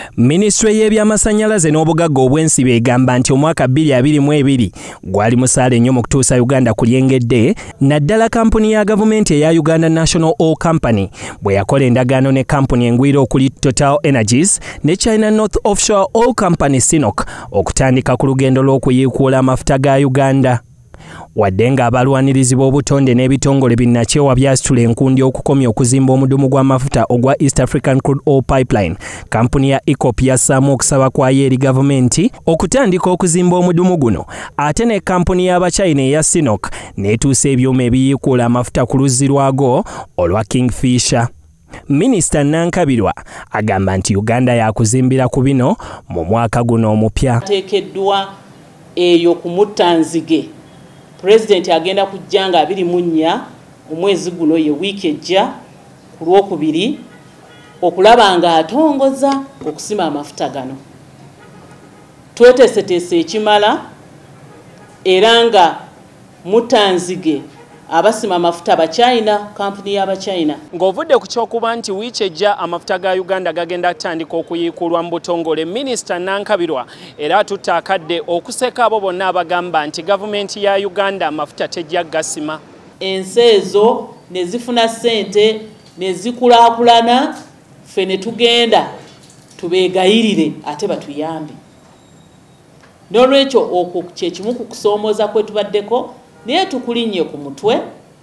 Ministry y'ebyamasanyalaze n'obugagga obw'ensi begamba nti omwaka 2022 gwali musaale nnyo mu kutuusa Uganda ku lyengedde, naddala kampuni ya gavumenti eya Uganda National Oil Company bwe yakola endagaano ne kampuni engwira okuli Total Energies ne China North Offshore Oil Company Sinok okutandika ku lugendo lw'okuyiikuula amafuta ga Uganda. Wadde nga abalwanirizi b'obutonde n'ebitongole binnakyewa byasitula enkundi okukomya okuzimba omudumu gw'amafuta ogwa East African Crude Oil Pipeline, kampuni ya ECOP yassaamu okusaba kwayo eri gavumenti okutandika okuzimba omudumu guno, ate ne kampuni y'Abachina eya Sinok n'etuusa ebyuma ebiyiikuula amafuta ku luzzi lwago olwa Kingfisher. Minisita Nankabirwa agamba nti Uganda yakuzimbira ku bino mu mwaka guno omupya. Teekeddwa eyo ku Muttanzige. President agenda kujjanga 24 omwezi guno ye wiiki ejja ku Lwokubiri okulaba nga atongoza okusima amafuta gano. Tweteeseteese ekimala era nga Muttanzige abasima amafuta Abachina, kampuni y'Abachina. Ng'ovudde ku kyokuba nti wiiki ejja amafuta ga Uganda gagenda kutandika okuyiikulwa mu butongole, Minisita Nankabirwa era atutte akadde okuseka abo bonna abagamba nti gavumenti ya Uganda amafuta tejja gasima. Ensi ezo ne zifuna ssente ne zikulaakulana, ffe ne tugenda tubeegayirire ate batuyambe. N'olwekyo okwo kye kimu ku kusoomooza kwe tubaddeko, naye tukulinnye ku mutwe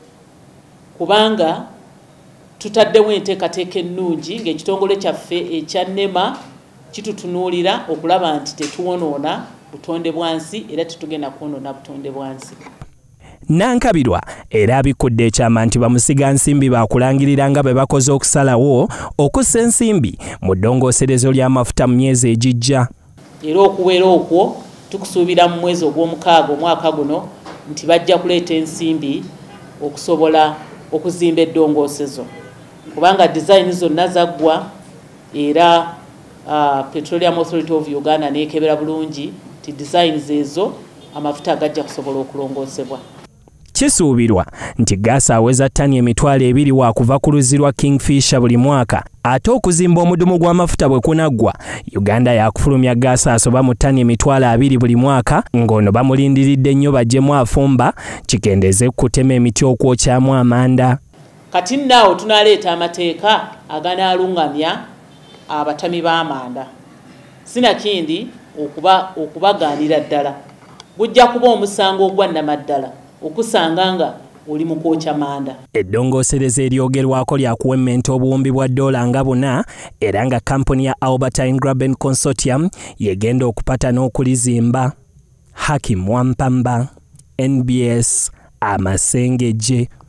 kubanga tutaddewo enteekateeka ennungi ng'ekitongole kyaffe ekya NEMA kitutunuulira okulaba nti tetuwonoona butonde bwansi era tetugenda kwonoona butonde bwansi. Nankabirwa era abikudde ekyama nti bamusiga nsimbi bakulangirira nga bwe bakoze okusalawo okussa ensimbi mu ddongooserezo ly'amafuta mu myezi egijja. Era okuwera okwo tukusuubira mu mwezi ogw'omukaaga omwaka guno nti bajja kuleeta ensimbi okusobola okuzimba eddongoosezo kubanga design zonna zaggwa era Petroleum Authority of Uganda neekebera bulungi nti designs ezo amafuta gajja kusobola okulongoosebwa. Kisuubirwa nti gaasi aweza ttani emitwalo 2 waakuva ku luzzi lwa Kingfisher buli mwaka, ate okuzimba omudumu gw'amafuta bwe kunaggwa, Uganda yakufulumya gaasi asoba mu ttani emitwalo 2 buli mwaka, ng'ono bamulindiridde nnyo bajjemu afumba kikendeeze kutema emiti okwokyamu amanda. Kati naawo tunaleeta amateeka aganaalungamya abatami b'amanda. Sinakindi okubagaanira ddala. Gujja kuba omusango ogwa nnamaddala okusanga nga oli mu kwokya manda. Eddongoosereza eryogerwako lyakuwemmenta obuwumbi bwa $4 nga 4 era nga kampuni ya Albertine Graben Consortium yegenda okupata n'okulizimba. Hakim Wampamba, NBS, Amasengeje.